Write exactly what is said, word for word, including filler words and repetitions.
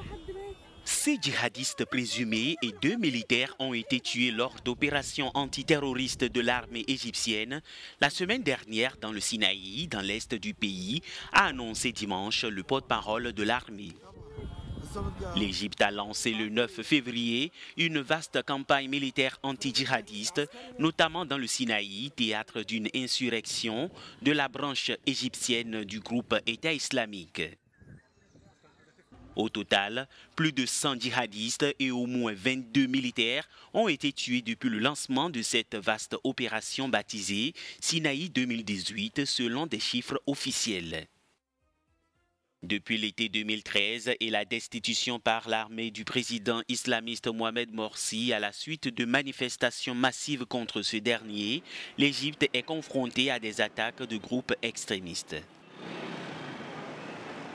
Six djihadistes présumés et deux militaires ont été tués lors d'opérations antiterroristes de l'armée égyptienne la semaine dernière dans le Sinaï, dans l'est du pays, a annoncé dimanche le porte-parole de l'armée. L'Égypte a lancé le neuf février une vaste campagne militaire anti-djihadiste, notamment dans le Sinaï, théâtre d'une insurrection de la branche égyptienne du groupe État islamique. Au total, plus de cent djihadistes et au moins vingt-deux militaires ont été tués depuis le lancement de cette vaste opération baptisée Sinaï deux mille dix-huit selon des chiffres officiels. Depuis l'été deux mille treize et la destitution par l'armée du président islamiste Mohamed Morsi à la suite de manifestations massives contre ce dernier, l'Égypte est confrontée à des attaques de groupes extrémistes.